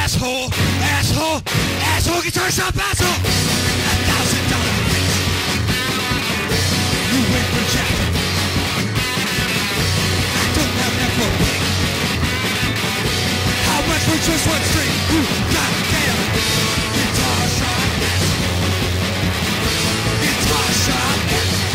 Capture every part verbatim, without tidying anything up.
asshole, asshole, asshole, guitar shop, asshole. A thousand dollar piece. You wait for Jack. I don't have that for a pig. How much for just one string? You goddamn guitar shop, asshole. Guitar shop, asshole.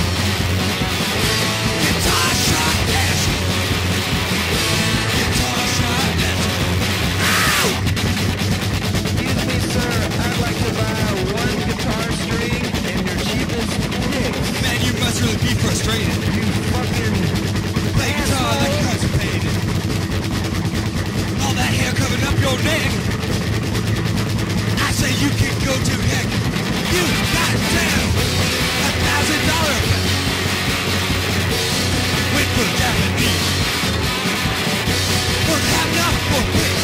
Guitar shop, asshole. Guitar shop, asshole. Ow! Excuse me, sir. I'd like to buy one guitar string and your cheapest picks. Man, you must really be frustrated. You fucking Play guitar like constipated. All that hair covering up your neck. I say you can go to heck. You goddamn a thousand dollar effect. Wait for Japanese. Won't have enough for pig.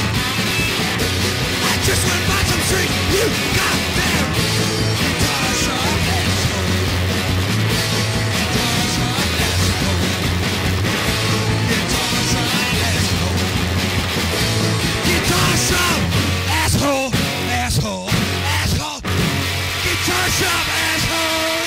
I just wanna buy some string. You goddamn guitar shop asshole. Guitar shop asshole. Guitar shop asshole. Guitar shop asshole. Asshole. Asshole. Guitar shop asshole.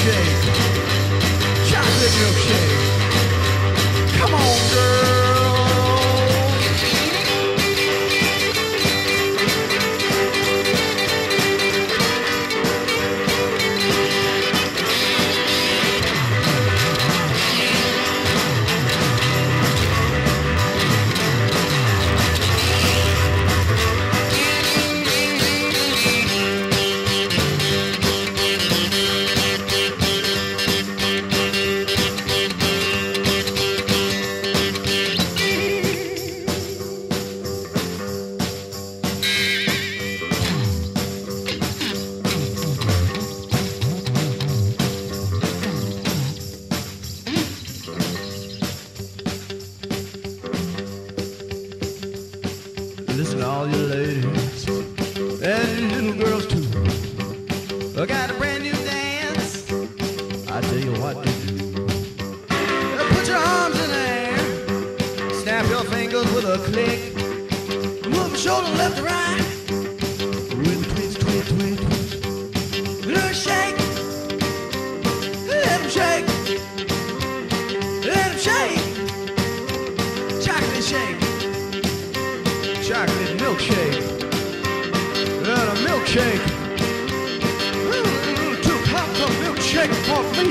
milkshake. Chocolate milkshake. Come on, girl. Listen to all you ladies and little girls too. I got a brand new dance. I tell you what to do. Put your arms in the air. Snap your fingers with a click. Move your shoulder left to right. With a twist, twist, twist, twist. Little shake. Let them shake. Let them shake. Chocolate shake. Chocolate milkshake. And a milkshake. Ooh, two cups of milkshake for me.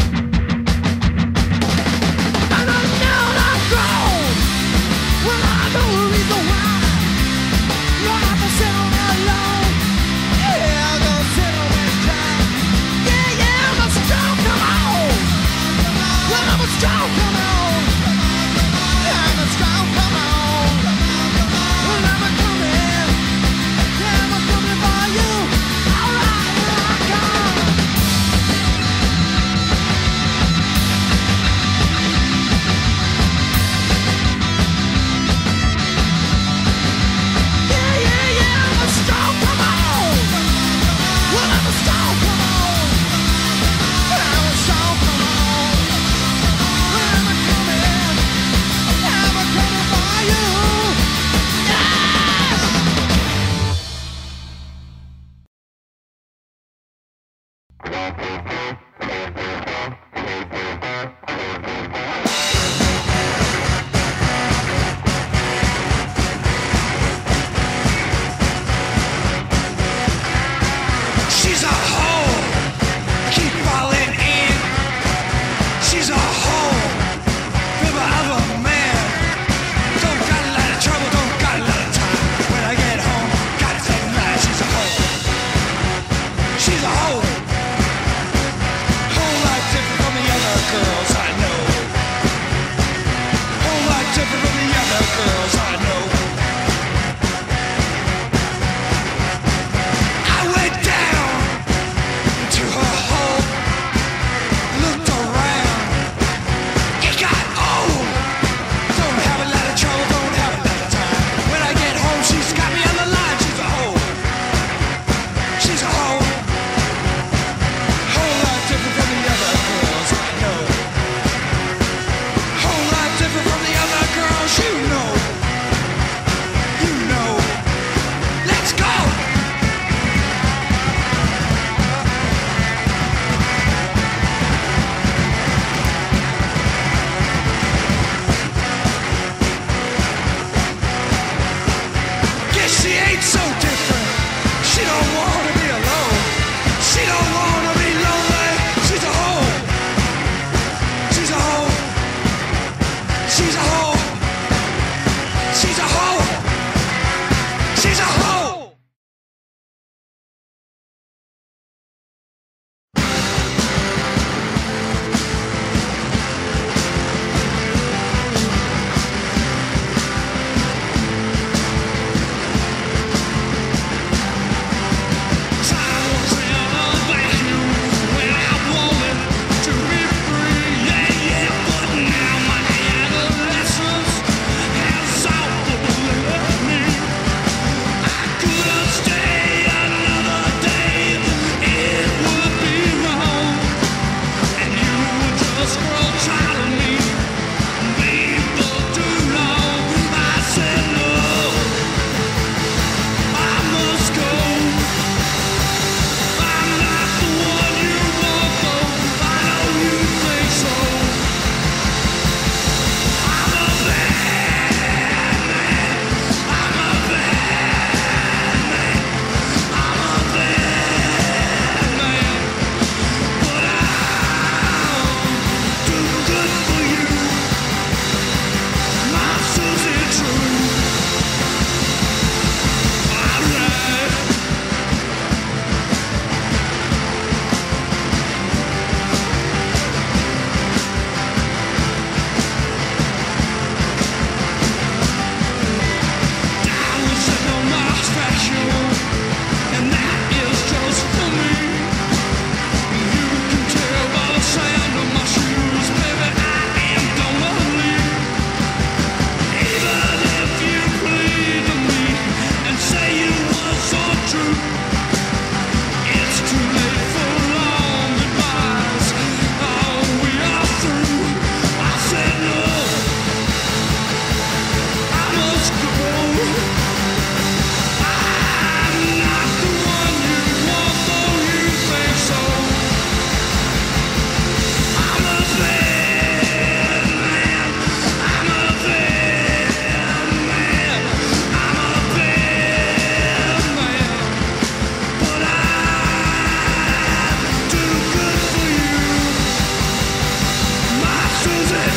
I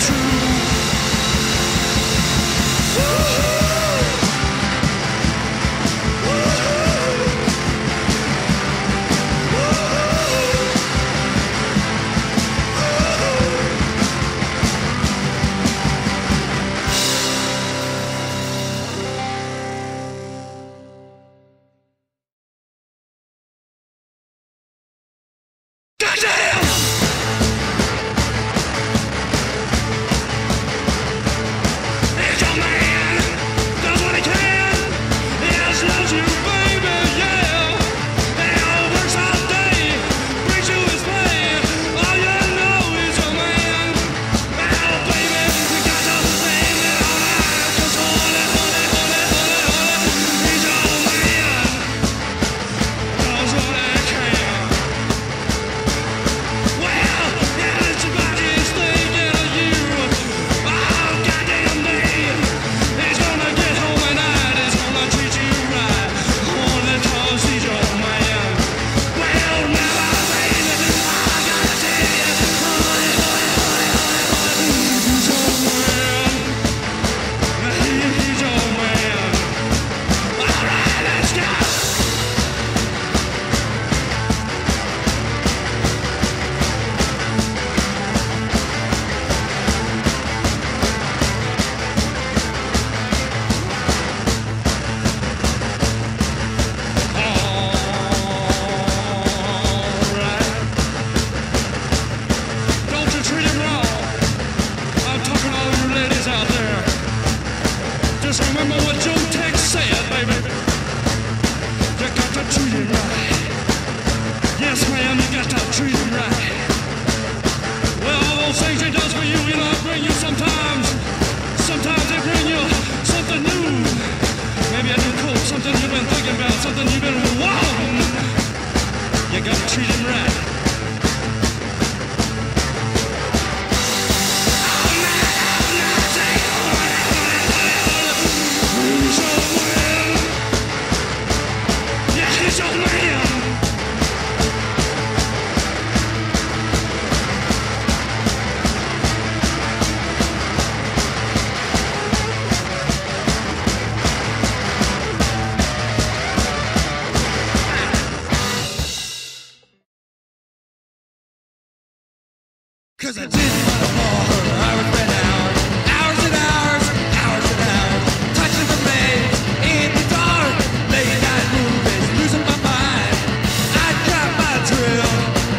Cause I didn't wanna fall her. I was red hours, hours and hours, hours and hours, touching the maze in the dark, late night movies, losing my mind. I got my drill,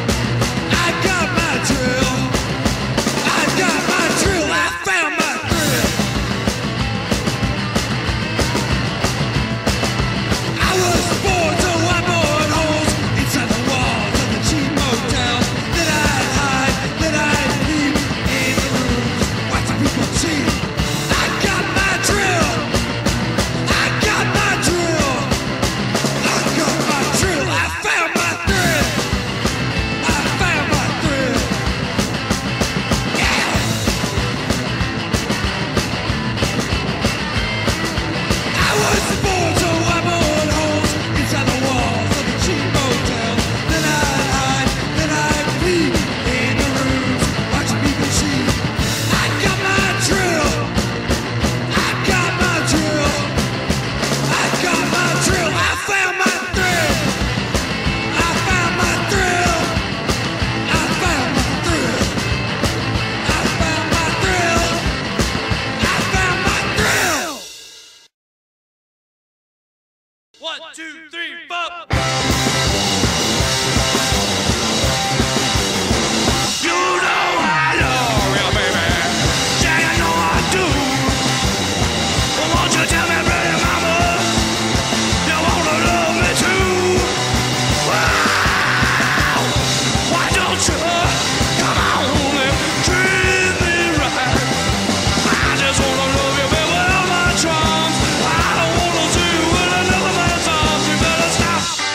I got my drill, I got my drill, I found my thrill. I was born to wipe on holes inside the walls of the cheap motel. Then I'd hide, then I'd peep in the rooms, watching people cheat. I got my drill, I got my drill, I got my drill, I found my thrill, I found my thrill. Yeah! I was born to wipe on holes inside the walls of the cheap motel. Then I'd hide, then I'd peep in the rooms, watching people cheat. I got my drill, I got my drill, I got my drill, I found my thrill, I found my thrill, I found my thrill, I found my thrill, I found my thrill. One, two, three, four. You know I love you, baby. Yeah, you know I do. Well, won't you tell me, pretty mama, you wanna love me too? Wow. Why don't you come on and treat me right? I just wanna love you, baby, with all my charms. I don't wanna see you with another man's arms. You better stop.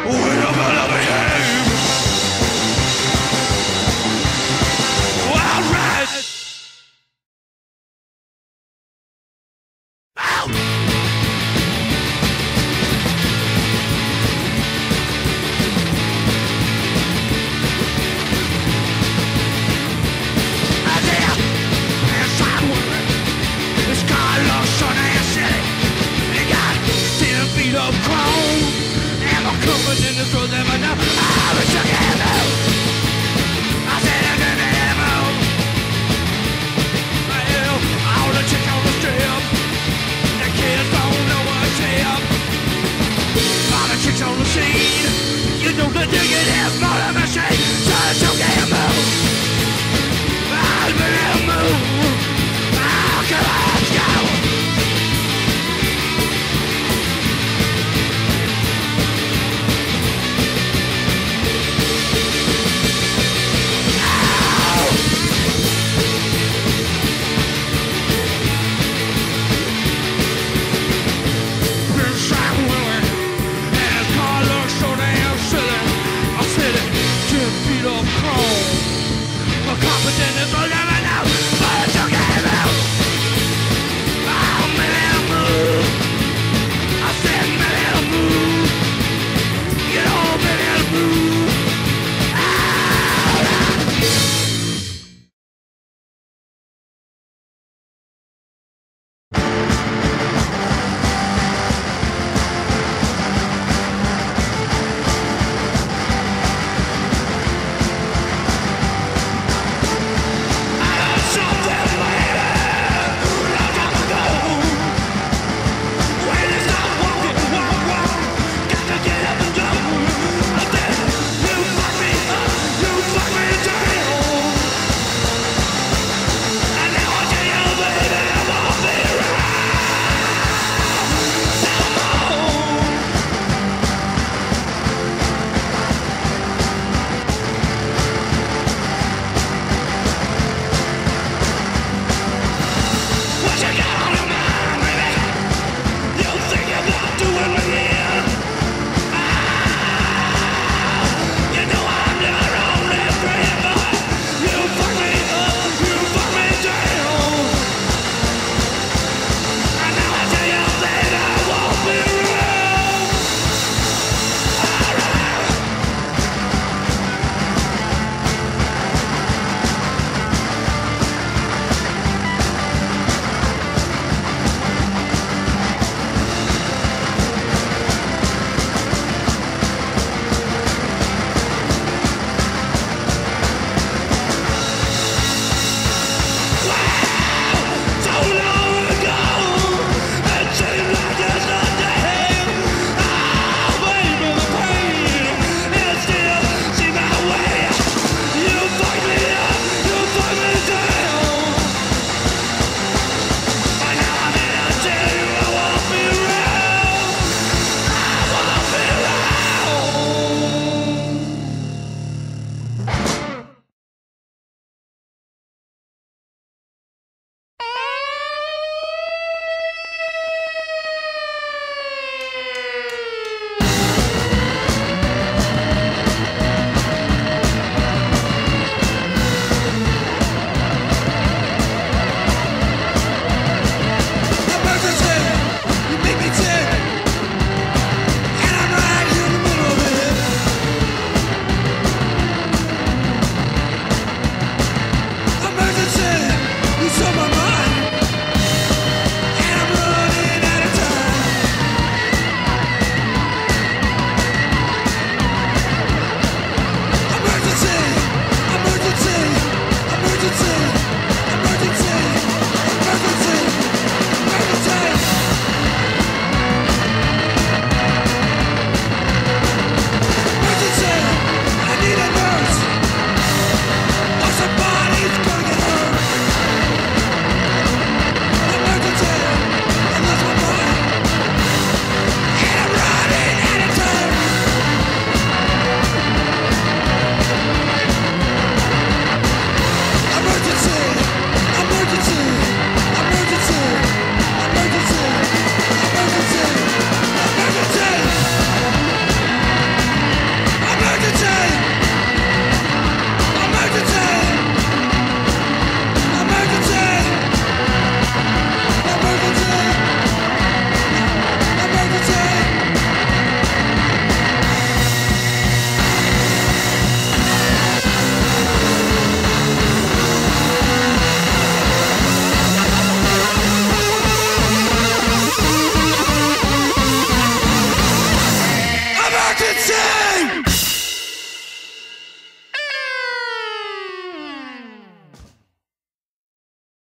Oh,